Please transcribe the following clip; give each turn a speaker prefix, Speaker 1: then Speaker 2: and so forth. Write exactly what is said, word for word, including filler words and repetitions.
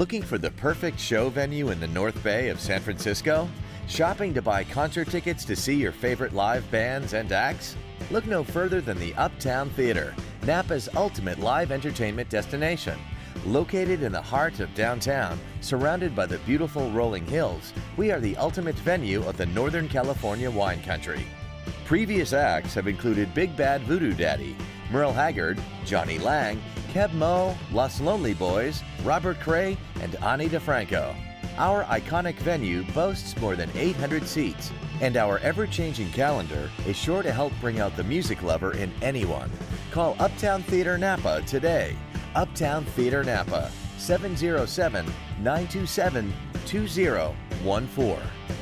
Speaker 1: Looking for the perfect show venue in the North Bay of San Francisco? Shopping to buy concert tickets to see your favorite live bands and acts? Look no further than the Uptown Theater, Napa's ultimate live entertainment destination. Located in the heart of downtown, surrounded by the beautiful rolling hills, we are the ultimate venue of the Northern California wine country. Previous acts have included Big Bad Voodoo Daddy, Merle Haggard, Johnny Lang, Keb Mo, Los Lonely Boys, Robert Cray, and Ani DeFranco. Our iconic venue boasts more than eight hundred seats, and our ever-changing calendar is sure to help bring out the music lover in anyone. Call Uptown Theater Napa today. Uptown Theater Napa, seven zero seven, nine two seven, two zero one four.